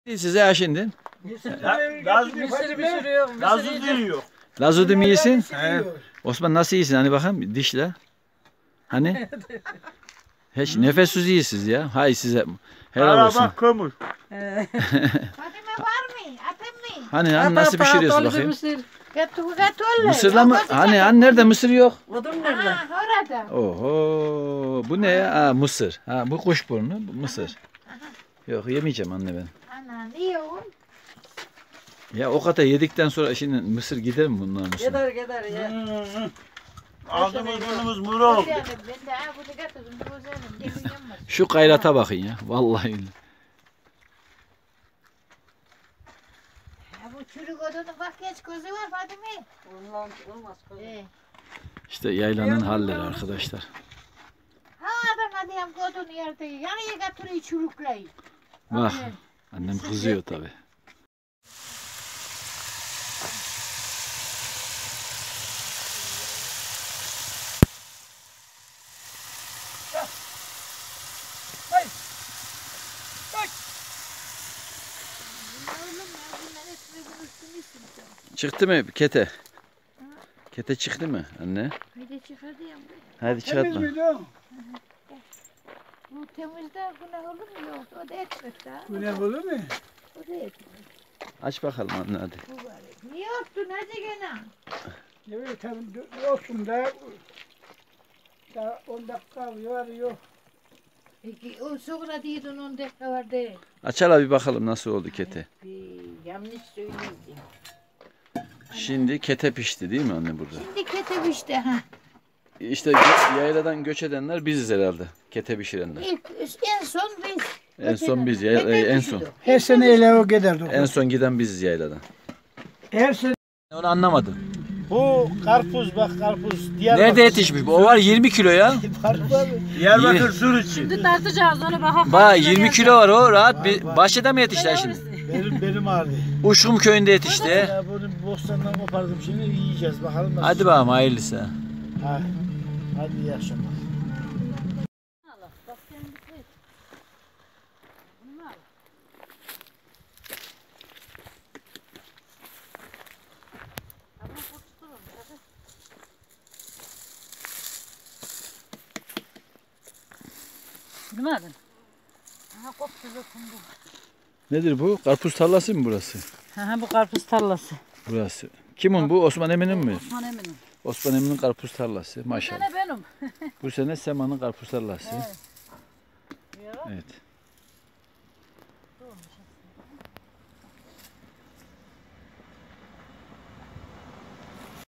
Size ya şimdi. Mısır pişiriyor. Lazı diyor. Lazı mı iyisin? He. Osman nasıl iyisin? Hani bakalım dişle. Hani? Hiç nefessiz iyisiniz ya. Hay size. Helal olsun. Araba kömür. Fatime var mı? Atın mı? Hani nasıl pişiriyorsun bakayım? Mısır. Gatolle. Mısırla mı? Hani nerede mısır yok? Odun nerede? Ha, orada. Oho. Bu ne ya? Ha, mısır. Ha, bu kuşburnu. Bu mısır. Yok yemeyeceğim anne ben. Ana niye o? Ya o kadar yedikten sonra şimdi mısır gider mi bunların üstüne? Gider ya. Ağzımız burnumuz mur oldu. Ben de ha bunu getirdim. Bu senin. Demin yanmadı. Şu gayrata bakın ya. Vallahi billahi. Ha, bu çürük odanın bak geç gözü var Fatime. Olmaz. İşte yaylanın halleri arkadaşlar. Ha adam adayım odunu yerde. Yanıya getiriyor çürükleyi. Bak. Annem kızıyor tabi. Çıktı mı kete? Kete çıktı mı anne? Hadi çıkardı ya. Hadi çıkartma. Bu temizde günah olur mu? Yok. O da etmek daha. Günah olur mu? O da etmek. Aç bakalım anne hadi. Bu var. Niye öptün hadi gene? Evet tabii olsun da. Daha 10 dakika var yok. Peki o sonra diyordun 10 dakika var değil. Aç hala bir bakalım nasıl oldu kete. Yanlış söyleyeyim. Şimdi kete pişti değil mi anne burada? Şimdi ketep işte ha. İşte yayladan göç edenler biziz herhalde. Kete pişirenler. En son biz. En son biz Ketep en son. pişirdik. Her sene öyle o giderdi. En son giden biziz yayladan. Her sene. Onu anlamadım. Bu karpuz bak karpuz. Nerede yetişmiş? O var 20 kilo ya. Diyarbakır Suriçi. Şimdi tartacağız onu bakalım. Bak 20 kilo var o rahat bir bahçede mi yetişti şimdi? Benim ağrı. Uşkum köyünde yetişti. Ya bunu bostandan kopardım şimdi yiyeceğiz bakalım nasıl. Hadi bakalım hayırlısı. Ha. Hadi iyi akşamlar. Değil mi adın? Ha koptu dokundu. Nedir bu? Karpuz tarlası mı burası? Bu karpuz tarlası. Burası. Kimin bu? Osman Emin'in mi? Osman eminim. Osman Emin'in karpuz tarlası. Maşallah. Gene benim. Bu sene Sema'nın karpuz tarlası. Evet. Evet.